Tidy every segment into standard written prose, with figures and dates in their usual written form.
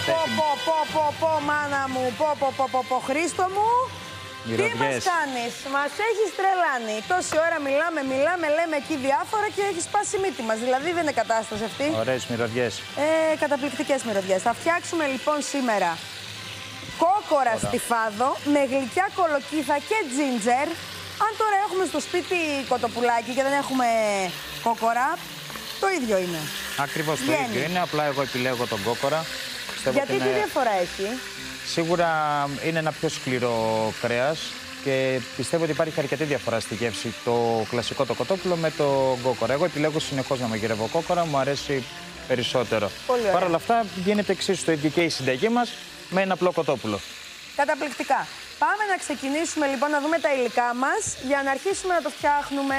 μάνα μου, Χρήστο μου. Τι μας κάνεις, μας έχεις τρελάνει. Τόση ώρα μιλάμε, λέμε εκεί διάφορα και έχεις σπάσει η μύτη μας. Δηλαδή δεν είναι κατάσταση αυτή. Ωραίες μυρωδιές. Καταπληκτικές μυρωδιές. Θα φτιάξουμε λοιπόν σήμερα κόκορα στιφάδο με γλυκιά κολοκύθα και τζίντζερ. Αν τώρα έχουμε στο σπίτι κοτοπουλάκι και δεν έχουμε κόκορα, το ίδιο είναι. Ακριβώς το ίδιο είναι, απλά εγώ επιλέγω τον κόκορα. Γιατί τι διαφορά έχει? Σίγουρα είναι ένα πιο σκληρό κρέας και πιστεύω ότι υπάρχει αρκετή διαφορά στη γεύση το κλασικό το κοτόπουλο με το κόκορα. Εγώ επιλέγω συνεχώς να μαγειρεύω κόκορα, μου αρέσει περισσότερο. Παρ' όλα αυτά γίνεται εξίσου το ίδιο και η συνταγή μας με ένα απλό κοτόπουλο. Καταπληκτικά. Πάμε να ξεκινήσουμε λοιπόν να δούμε τα υλικά μας για να αρχίσουμε να το φτιάχνουμε.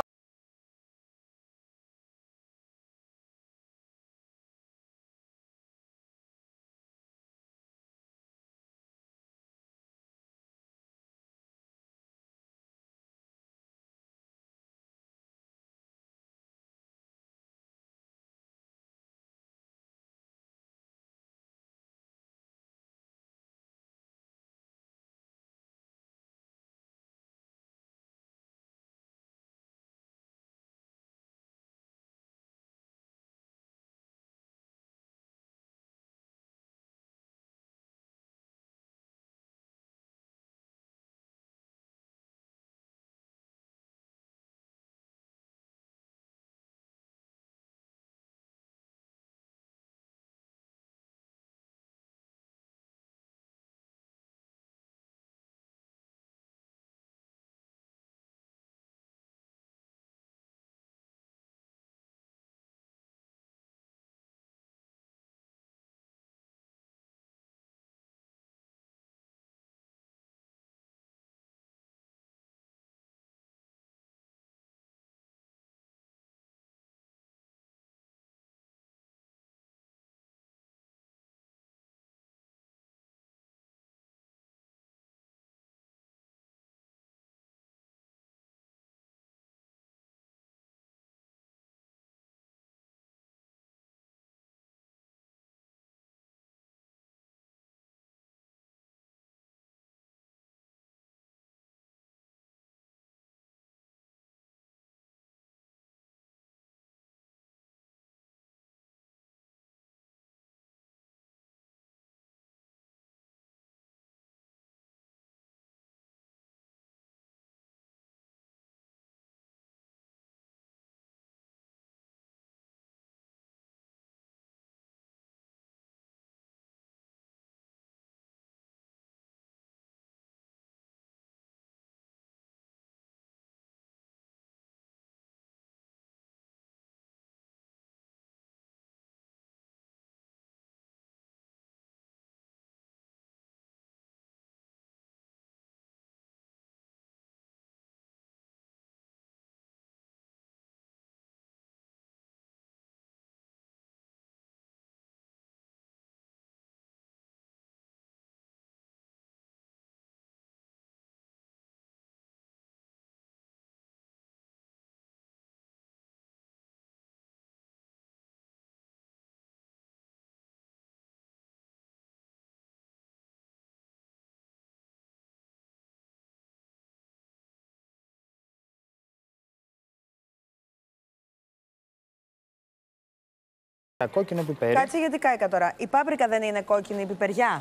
Κόκκινο πιπέρι. Κάτσε γιατί κάηκα τώρα. Η πάπρικα δεν είναι κόκκινη, η πιπεριά?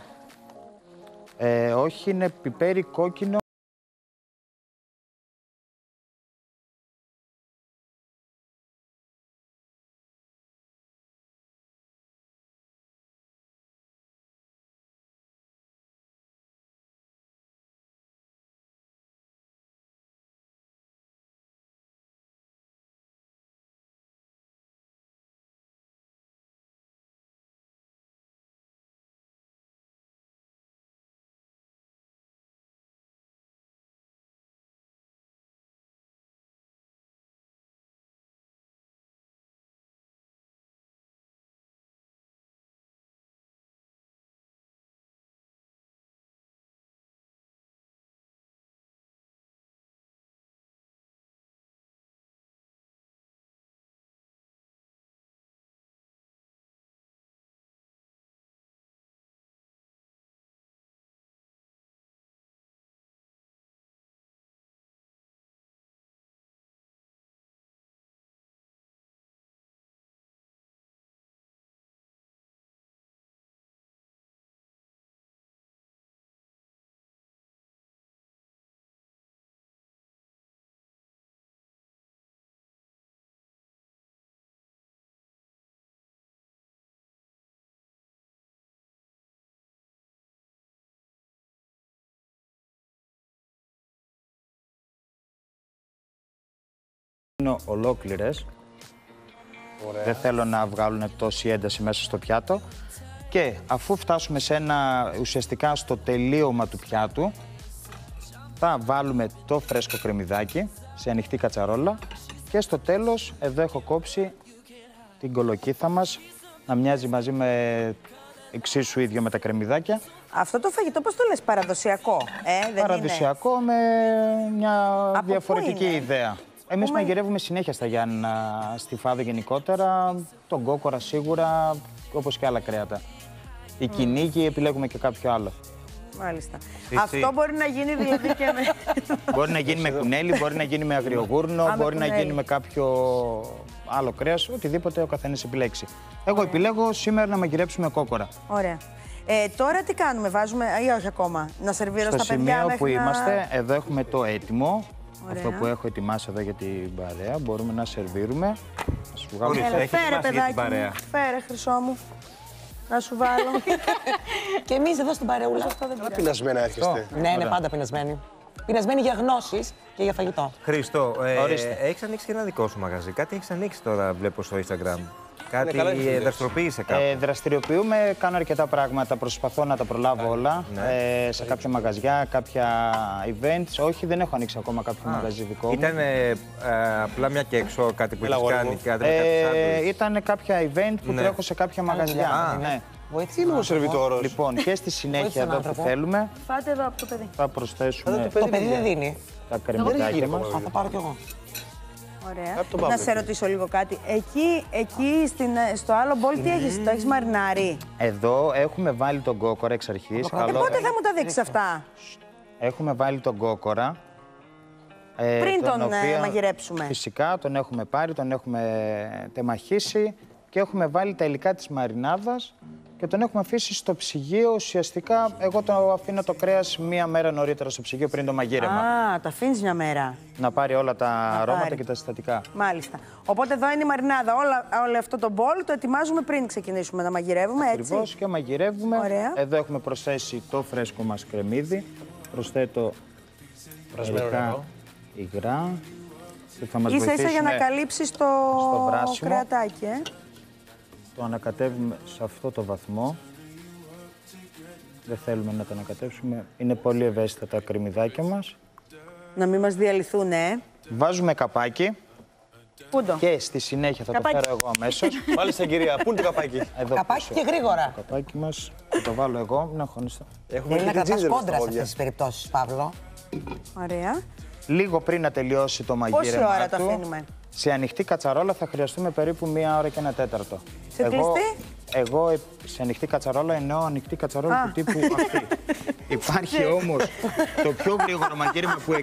Όχι, είναι πιπέρι κόκκινο. Είναι ολόκληρες. Δεν θέλω να βγάλουν τόση ένταση μέσα στο πιάτο. Και αφού φτάσουμε ουσιαστικά στο τελείωμα του πιάτου, θα βάλουμε το φρέσκο κρεμμυδάκι σε ανοιχτή κατσαρόλα και στο τέλος εδώ έχω κόψει την κολοκύθα μας να μοιάζει μαζί με εξίσου ίδιο με τα κρεμμυδάκια. Αυτό το φαγητό πώς το λες, παραδοσιακό, δεν παραδοσιακό είναι? με μια διαφορετική είναι? ιδέα. Εμείς μαγειρεύουμε συνέχεια στα Γιάννηνα, στη Φάδο γενικότερα, τον κόκορα σίγουρα, όπως και άλλα κρέατα. Η κυνήγη επιλέγουμε και κάποιο άλλο. Μάλιστα. Αυτό μπορεί να γίνει δηλαδή και με... Μπορεί να γίνει με κουνέλι, μπορεί να γίνει με αγριογούρνο, μπορεί να γίνει με κάποιο άλλο κρέας, οτιδήποτε ο καθένας επιλέξει. Εγώ επιλέγω σήμερα να μαγειρέψουμε κόκορα. Ωραία. Τώρα τι κάνουμε, βάζουμε ή όχι ακόμα, να σερβίρω στα παιδιά Στο σημείο που να... είμαστε, εδώ έχουμε το έτοιμο. Ωραία. Αυτό που έχω ετοιμάσει εδώ για την παρέα, μπορούμε να σερβίρουμε. Να σου βγάλω. Φέρε παιδάκι μου, φέρε χρυσό μου. Να σου βάλω. Και εμείς εδώ στην παρεούλα. Πεινασμένα έρχεστε. Ναι, είναι πάντα πεινασμένοι. Πεινασμένοι για γνώσεις και για φαγητό. Χρήστο, έχεις ανοίξει και ένα δικό σου μαγαζί. Κάτι έχεις ανοίξει τώρα, βλέπω στο Instagram. Κάτι δραστηριοποιείσαι κάπου. Δραστηριοποιούμε, κάνω αρκετά πράγματα. Προσπαθώ να τα προλάβω όλα. Σε κάποια μαγαζιά, κάποια events. Όχι, δεν έχω ανοίξει ακόμα κάποιο μαγαζί δικό μου. Ήταν απλά μια και έξω κάτι που έχεις κάνει, κάτι ήταν κάποια event που τρέχω σε κάποια μαγαζιά. Ναι. Τι είναι ο σερβιτόρος? Λοιπόν, και στη συνέχεια εδώ που θέλουμε. Φάτε εδώ από το παιδί. Θα προσθέσουμε. Το παιδί δεν δίνει. Τα κρεμμυδάκια μας. Θα πάρω κι εγώ. Ωραία. Να σε ρωτήσω λίγο κάτι. Εκεί στο άλλο μπολ τι έχεις, το έχεις μαρινάρει? Εδώ έχουμε βάλει τον κόκορα εξ αρχής. Πότε θα μου τα δείξεις αυτά? Έχουμε βάλει τον κόκορα. Πριν τον μαγειρέψουμε. Φυσικά τον έχουμε πάρει, τον έχουμε τεμαχίσει και έχουμε βάλει τα υλικά της μαρινάδας και τον έχουμε αφήσει στο ψυγείο. Ουσιαστικά, εγώ το αφήνω το κρέας μία μέρα νωρίτερα στο ψυγείο πριν το μαγείρεμα. Α, το αφήνεις μια μέρα. Να πάρει όλα τα αρώματα και τα συστατικά. Μάλιστα. Οπότε εδώ είναι η μαρινάδα. Όλο αυτό το μπολ το ετοιμάζουμε πριν ξεκινήσουμε να μαγειρεύουμε, έτσι. Ακριβώς, και μαγειρεύουμε. Ωραία. Εδώ έχουμε προσθέσει το φρέσκο μας κρεμμύδι. Προσθέτω μερικά υγρά. Ίσα-ίσα για να καλύψεις το κρεατάκι, Το ανακατεύουμε σε αυτό το βαθμό. Δεν θέλουμε να το ανακατεύσουμε. Είναι πολύ ευαίσθητα τα κρεμμυδάκια μας. Να μην μας διαλυθούν, Βάζουμε καπάκι. Πού το? Και στη συνέχεια θα το φέρω εγώ αμέσως. Μάλιστα, κυρία. Πού είναι το καπάκι? Εδώ καπάκι πίσω. και γρήγορα. Το καπάκι μας θα το βάλω εγώ, να χωνιστώ. Θέλει να κρατάς κόντρα σε αυτές τις περιπτώσεις, Παύλο. Ωραία. Λίγο πριν να τελειώσει το μαγείρεμα. Πόση ώρα το αφήνουμε? Σε ανοιχτή κατσαρόλα θα χρειαστούμε περίπου 1 ώρα και 1 τέταρτο. Σε κλειστή? Εγώ σε ανοιχτή κατσαρόλα εννοώ ανοιχτή κατσαρόλα του τύπου αυτή. Υπάρχει όμως το πιο γρήγορο μαγείρεμα που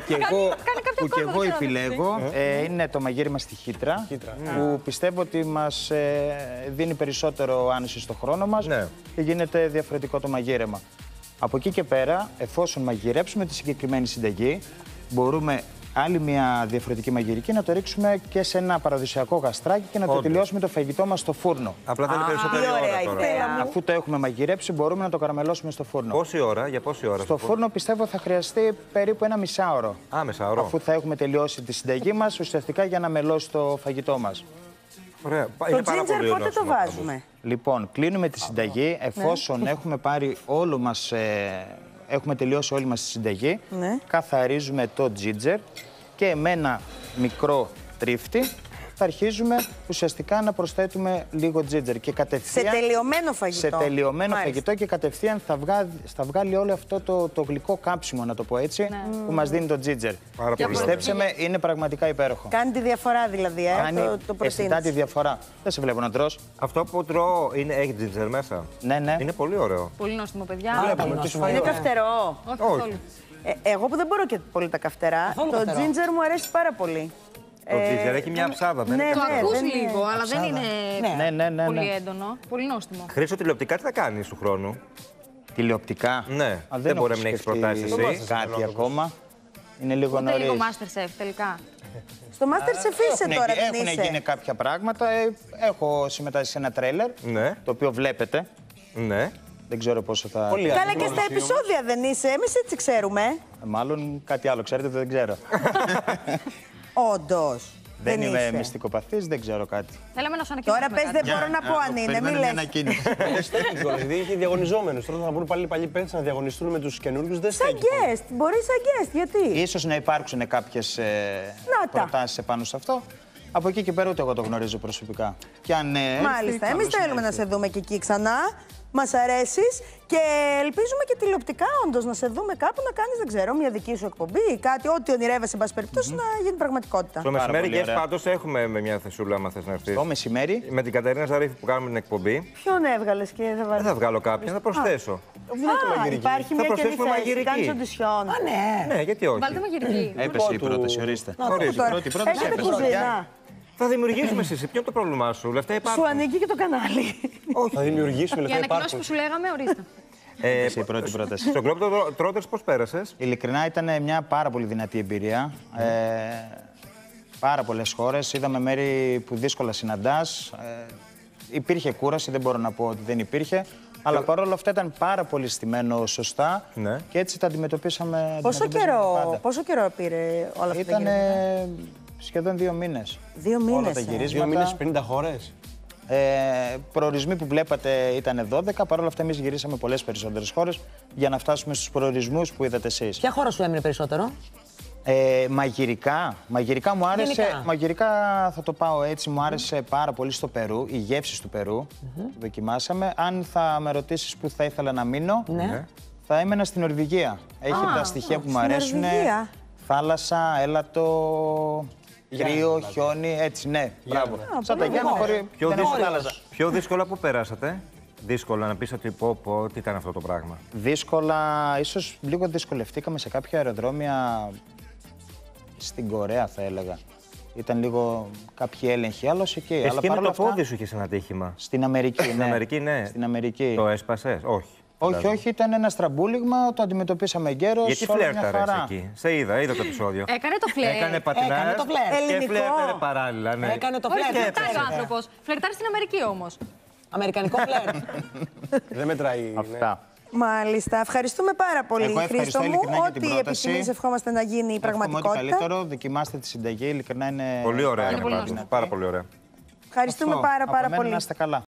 και εγώ επιλέγω. Είναι το μαγείρεμα στη χύτρα. Που πιστεύω ότι μας δίνει περισσότερο άνεση στο χρόνο μας και γίνεται διαφορετικό το μαγείρεμα. Από εκεί και πέρα, εφόσον μαγειρέψουμε τη συγκεκριμένη συνταγή, μπορούμε άλλη μια διαφορετική μαγειρική να το ρίξουμε και σε ένα παραδοσιακό γαστράκι και να το τελειώσουμε το φαγητό μας στο φούρνο. Απλά θέλει περισσότερη ώρα τώρα. Αφού το έχουμε μαγειρέψει, μπορούμε να το καραμελώσουμε στο φούρνο. Πόση ώρα, για πόση ώρα? Στο φούρνο πιστεύω θα χρειαστεί περίπου 1 μισάωρο. Μισάωρο. Αφού θα έχουμε τελειώσει τη συνταγή μας, ουσιαστικά για να μελώσει το φαγητό μας. Ωραία. Το ginger πότε το βάζουμε? Λοιπόν, κλείνουμε τη συνταγή εφόσον έχουμε πάρει όλο μας. Έχουμε τελειώσει όλη μας τη συνταγή. Καθαρίζουμε το ginger και με ένα μικρό τρίφτη θα αρχίζουμε ουσιαστικά να προσθέτουμε λίγο ginger και κατευθείαν. Σε τελειωμένο φαγητό. Σε τελειωμένο φαγητό και κατευθείαν θα βγάλει όλο αυτό το γλυκό κάψιμο, να το πω έτσι, που μας δίνει το ginger. Πιστέψτε με, είναι πραγματικά υπέροχο. Κάνει τη διαφορά δηλαδή, το αισθητά τη διαφορά. Δεν σε βλέπω να τρως. Αυτό που τρώω έχει ginger μέσα. Ναι. Είναι πολύ ωραίο. Πολύ νόστιμο, παιδιά. Είναι καυτερό. Όχι καθόλου. Εγώ που δεν μπορώ και πολύ τα καυτερά, το ginger μου αρέσει πάρα πολύ. Το ginger έχει μια ψάδα, δεν είναι? Το ακούς λίγο, αλλά δεν είναι πολύ έντονο. Πολύ νόστιμο. Χρήστο, τηλεοπτικά τι θα κάνεις του χρόνου? Τηλεοπτικά. Ναι, δεν μπορεί να μην έχεις προτάσεις εσύ. Κάτι ακόμα. Είναι λίγο νωρίς. Ούτε λίγο Masterchef τελικά. Στο Masterchef είσαι τώρα, δεν είσαι? Έχουν γίνει κάποια πράγματα. Έχω συμμετάσχει σε ένα τρέλερ, το οποίο βλέπετε. Ναι. Δεν ξέρω πόσο θα... Καλά, και στα επεισόδια δεν είσαι, εμείς έτσι ξέρουμε. Μάλλον κάτι άλλο, ξέρετε, δεν ξέρω. Όντως. Δεν είμαι είσαι. μυστικοπαθής, δεν ξέρω κάτι. Θέλαμε να σου ανακοινώσουμε. Τώρα πες, δεν μπορώ να πω αν είναι, μην λες. Δηλαδή είχε διαγωνιζόμενους. Τώρα θα μπουν πάλι οι παλιοί παίκτες να διαγωνιστούν με τους καινούργιους. Δεν Σαν guest, μπορεί σαν guest, γιατί. Ίσως να υπάρξουν κάποιες προτάσεις επάνω σε αυτό. Από εκεί και πέρα ούτε εγώ το γνωρίζω προσωπικά. Και αν Μάλιστα, εμείς θέλουμε να σε δούμε και εκεί ξανά. Μας αρέσεις και ελπίζουμε και τηλεοπτικά όντως να σε δούμε κάπου να κάνεις, δεν ξέρω, μια δική σου εκπομπή, κάτι, ό,τι ονειρεύεσαι, εν πάση περιπτώσει, να γίνει πραγματικότητα. Το μεσημέρι και πάντως έχουμε με μια θεσούλα, άμα θες να έρθεις. το μεσημέρι. Με την Κατερίνα Ζαρίφη που κάνουμε την εκπομπή. Ποιον έβγαλες και δεν Δεν βάλεις. θα βγάλω κάποιον, θα προσθέσω. Υπάρχει Θα μια καινή προσθέσουμε θέση, μαγειρική. κάνεις οντισιόν. Ναι, γιατί όχι. Βάλτε μαγειρική. Έπεσε η πρόταση, ορίστε. Ορίστε. Έχετε κουζίνα. Θα δημιουργήσουμε εσύ. Ποιο είναι το πρόβλημά σου, λεφτά υπάρχουν. Σου ανήκει και το κανάλι. Θα δημιουργήσουμε Οι λεφτά ανακοινώσεις υπάρχουν. που σου λέγαμε, ορίστε. Έπεσε η πρώτη πρόταση. Στο Globetrotters πώς πέρασες? Ειλικρινά ήταν μια πάρα πολύ δυνατή εμπειρία. Πάρα πολλές χώρες, είδαμε μέρη που δύσκολα συναντάς. Υπήρχε κούραση, δεν μπορώ να πω ότι δεν υπήρχε. Αλλά παρόλα αυτά ήταν πάρα πολύ στημένο σωστά Ναι. και έτσι τα αντιμετωπίσαμε. Πόσο καιρό πήρε όλα αυτά τα Ήταν γυρίσματα? σχεδόν 2 μήνες. 2 Όλα μήνες. τα 2 γυρίσματα. μήνες, 50 χώρες. Προορισμοί που βλέπατε ήταν 12, παρόλα αυτά εμείς γυρίσαμε πολλές περισσότερες χώρες για να φτάσουμε στους προορισμούς που είδατε εσείς. Ποια χώρα σου έμεινε περισσότερο? Μαγειρικά μου άρεσε. Γενικά. Μαγειρικά θα το πάω έτσι. Μου άρεσε πάρα πολύ στο Περού. Οι γεύσεις του Περού. Δοκιμάσαμε. Αν θα με ρωτήσεις πού θα ήθελα να μείνω, Ναι. θα έμενα στην Νορβηγία. Έχει τα στοιχεία που μου στην αρέσουν. Νορβηγία. Θάλασσα, έλατο, κρύο, χιόνι. Έτσι, ναι. Μπράβο. Σαν τα Γιάννα χωρί. Δεν έχω θάλασσα. Πιο δύσκολα που περάσατε? Δύσκολα να πεις ότι πω, τι ήταν αυτό το πράγμα. Δύσκολα, ίσως λίγο δυσκολευτήκαμε σε κάποια αεροδρόμια στην Κορέα, θα έλεγα. Ήταν λίγο κάποιοι έλεγχοι, άλλος εκεί. Εσύ Αλλά και με παρόλα το αυτά, πόδι σου είχες ένα ατύχημα. στην Αμερική, Στην ναι. Αμερική, ναι. Στην Αμερική. Το έσπασες? Όχι. Όχι, όχι, ήταν ένα στραμπούλιγμα, το αντιμετωπίσαμε εγκαίρως. Γιατί όλα μια φλέρταρες χαρά. εκεί? Σε είδα το επεισόδιο. Έκανε το φλερ. Έκανε πατινάρ Έκανε το φλερ. και Ελληνικό. φλέρταρε παράλληλα. Ναι. Έκανε το Όχι, φλερ. φλερτάρει ο άνθρωπος. Φλερτάρει στην Αμερική όμως. Αμερικανικό φλερ. Δεν μετράει. ναι. Αυτά. Μάλιστα. Ευχαριστούμε πάρα πολύ, Εγώ ευχαριστώ Χρήστο μου. ειλικρινά για την Ό,τι πρόταση. επιθυμείς ευχόμαστε να γίνει η Εύχομαι ό,τι πραγματικότητα. καλύτερο, δοκιμάστε τη συνταγή, ειλικρινά είναι Πολύ ωραία. Είναι πολύ πάντως. νόστιμο. Πάρα πολύ ωραία. Ευχαριστούμε Αυτό. πάρα Από μένα πολύ. να είστε καλά.